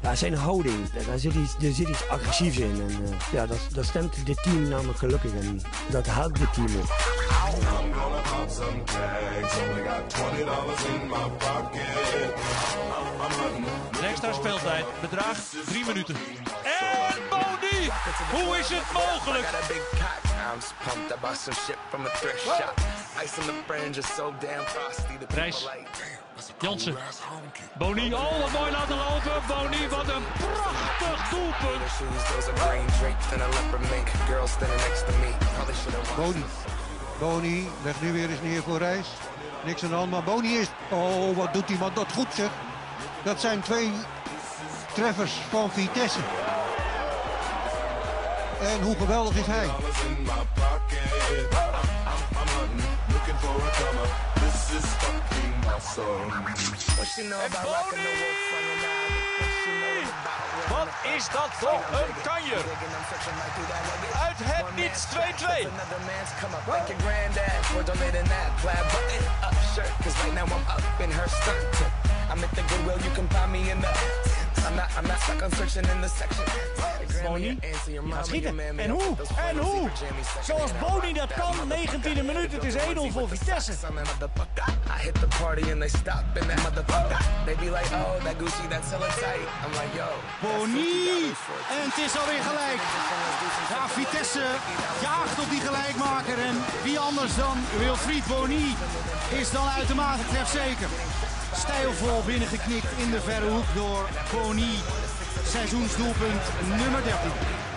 Ja, zijn houding, daar zit iets agressiefs in. En ja, dat stemt dit team namelijk gelukkig en dat helpt dit team ook. De extra speeltijd bedraagt 3 minuten. En Boni! Hoe is het mogelijk? Reis. Jansen. Boni, oh wat mooi laten lopen. Boni, wat een prachtig doelpunt. Boni legt nu weer eens neer voor Reis. Niks aan de hand, maar Boni is... Oh, wat doet die man dat goed zeg. Dat zijn 2 treffers van Vitesse. En hoe geweldig is hij? Wat is dat toch een kanjer? Uit het niets 2-2. Boni gaat schieten. En hoe? En hoe? Zoals Boni dat kan, 19e minuut. Het is 1-0 voor Vitesse. Boni! En het is alweer gelijk. Ja, Vitesse jaagt op die gelijkmaker. En wie anders dan Wilfried Boni is dan uitermate trefzeker. Stijlvol binnengeknikt in de verre hoek door Boni. Seizoensdoelpunt nummer 13.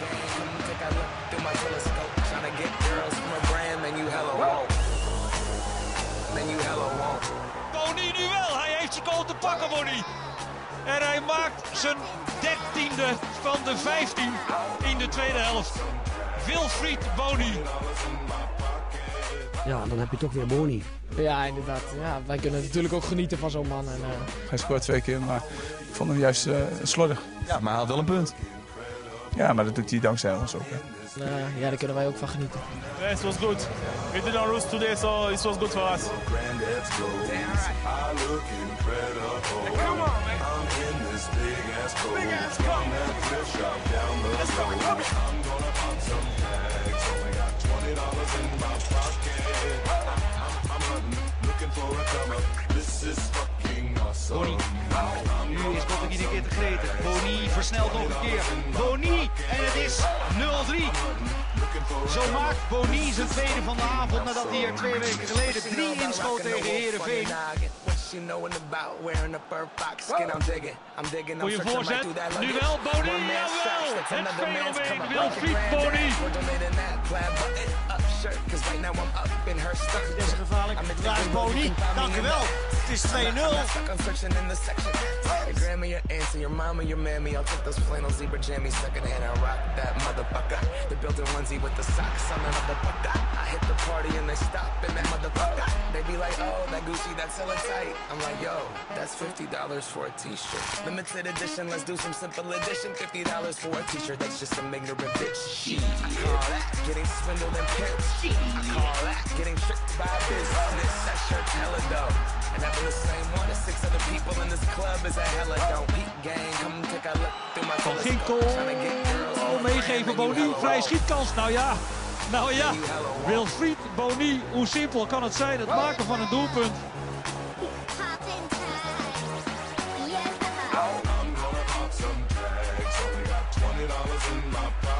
Boni nu wel, hij heeft zijn goal te pakken, Boni. En hij maakt zijn 13e van de 15 in de tweede helft. Wilfried Boni. Ja, dan heb je toch weer Boni. Ja, inderdaad. Ja, wij kunnen natuurlijk ook genieten van zo'n man. En, Hij scoort 2 keer, maar ik vond hem juist slordig. Ja, maar hij haalt wel een punt. Ja, maar dat doet hij dankzij ons ook. Hè. ja, daar kunnen wij ook van genieten. Yeah, it was good. We didn't lose today, so it was good for us. Boni. Nu is Bottek iedere keer te gretig. Boni versnelt nog een keer. Boni en het is 0-3. Zo maakt Boni zijn tweede van de avond nadat hij er 2 weken geleden 3 inschoot tegen Heerenveen. Goeie voorzet. Nu wel Boni. Jawel. Het fenomeen Wilfried Boni. Dit is gevaarlijk. Daar is Boni. Dank u wel. Het is 2-0. $50 for a t-shirt. Limited edition, let's do some simple edition. $50 for a t-shirt, that's just some ignorant bitch. Shit. I call that getting swindled and pimped. I call that getting tricked by business. That shirt's hella dope. And having the same one as 6 other people in this club is a hella dope. Peak gang, come take a look through my Van Ginkel. Oh, meegeven Boni. Vrije schietkans. Nou ja. Wilfried Boni. Hoe simpel kan het zijn? Het maken van een doelpunt. $20 in my pocket.